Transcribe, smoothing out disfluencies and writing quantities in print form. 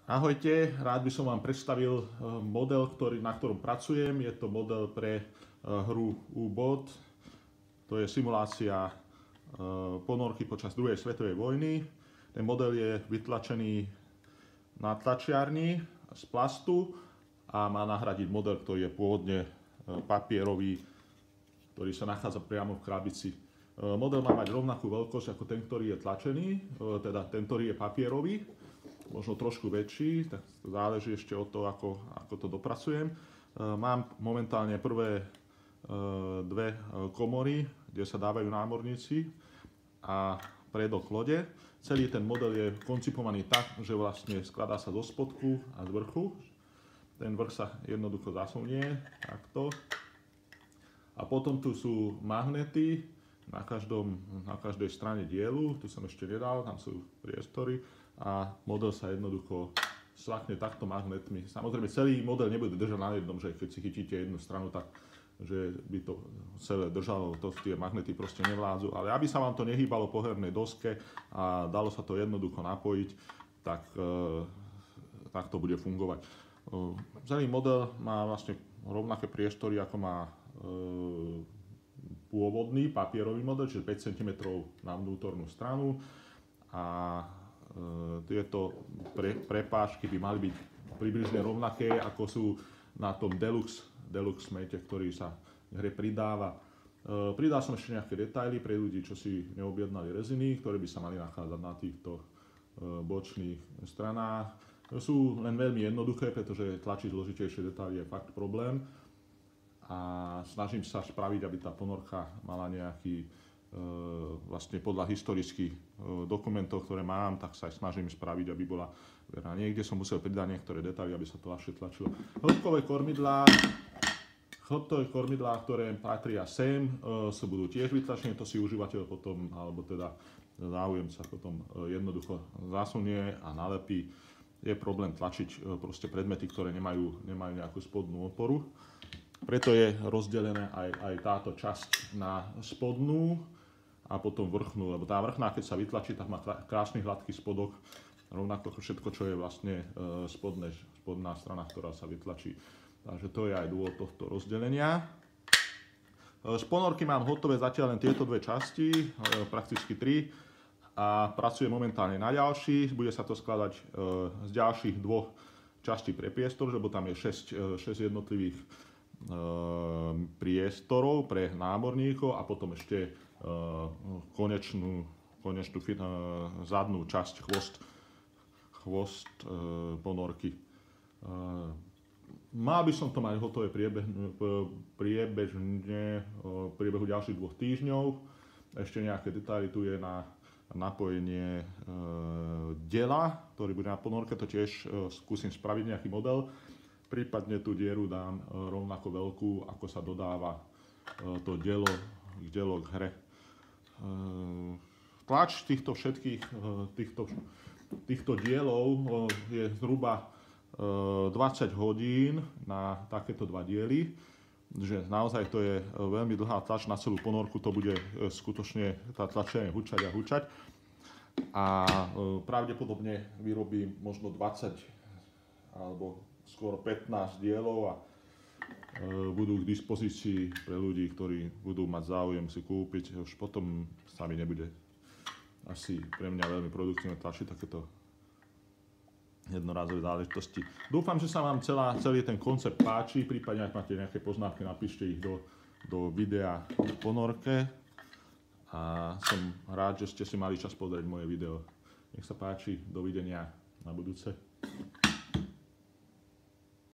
Ahojte, rád by som vám predstavil model, na ktorom pracujem. Je to model pre hru U-Boot. To je simulácia ponorky počas druhej svetovej vojny. Ten model je vytlačený na tlačiarni z plastu a má nahradiť model, ktorý je pôvodne papierový, ktorý sa nachádza priamo v krabici. Model má mať rovnakú veľkosť ako ten, ktorý je tlačený, teda ten, ktorý je papierový. Možno trošku väčší, tak záleží ešte od toho, ako to dopracujem. Mám momentálne prvé dve komory, kde sa dávajú námorníci a predok lode. Celý ten model je koncipovaný tak, že vlastne skladá sa zo spodku a z vrchu. Ten vrch sa jednoducho zasunie, takto. A potom tu sú magnety na každej strane dielu, tu som ešte nedal, tam sú priestory. A model sa jednoducho svakne takto magnetmi. Samozrejme, celý model nebude držať na jednom, že keď si chytíte jednu stranu, tak že by to celé držalo, tie magnety proste nevládzu. Ale aby sa vám to nehýbalo po hernej doske a dalo sa to jednoducho napojiť, tak to bude fungovať. Celý model má vlastne rovnaké priestory, ako má pôvodný papierový model, čiže 5 cm na vnútornú stranu. A tieto prepážky by mali byť približne rovnaké, ako sú na tom Deluxe mate, ktorý sa v hre pridáva. Pridal som ešte nejaké detaily pre ľudí, čo si neobjednali reziny, ktoré by sa mali nachádzať na týchto bočných stranách. Sú len veľmi jednoduché, pretože tlačiť zložitejšie detaily je fakt problém. A snažím sa spraviť, aby tá ponorka mala nejaký vlastne podľa historických dokumentov, ktoré mám, tak sa aj snažím spraviť, aby bola verná. Niekde som musel pridať niektoré detaily, aby sa to ľahšie tlačilo. Hĺbkové kormidlá, ktoré patria sem, budú tiež vytlačené, to si užívateľ potom, alebo teda záujemca potom jednoducho zasunie a nalepí. Je problém tlačiť proste predmety, ktoré nemajú nejakú spodnú oporu. Preto je rozdelená aj táto časť na spodnú a potom vrchnú, lebo tá vrchná, keď sa vytlačí, tak má krásny hladký spodok, rovnako všetko, čo je vlastne spodná strana, ktorá sa vytlačí. Takže to je aj dôvod tohto rozdelenia. Z ponorky mám hotové zatiaľ len tieto dve časti, prakticky 3, a pracujem momentálne na ďalší. Bude sa to skladať z ďalších dvoch častí pre priestor, lebo tam je 6 jednotlivých priestorov pre námorníkov a potom ešte konečnú zadnú časť, chvost ponorky. Mal by som to mať hotové priebežne v priebehu ďalších 2 týždňov. Ešte nejaké detaily tu je na napojenie diela, ktorý bude na ponorke, to tiež skúsim spraviť nejaký model. Prípadne tú dieru dám rovnako veľkú, ako sa dodáva to dielo k hre. Tlač týchto dielov je zhruba 20 hodín na takéto 2 diely. Že naozaj to je veľmi dlhá tlač na celú ponorku, to bude skutočne tá tlačenie hučať a hučať. A pravdepodobne vyrobím možno 20 alebo skoro 15 dielov a budú k dispozícii pre ľudí, ktorí budú mať záujem si kúpiť. Už potom sa mi nebude asi pre mňa veľmi produktívne tlačiť takéto jednorázové záležitosti. Dúfam, že sa vám celý ten koncept páči, prípadne ak máte nejaké poznámky, napíšte ich do videa o ponorke. A som rád, že ste si mali čas pozrieť moje video. Nech sa páči, dovidenia na budúce.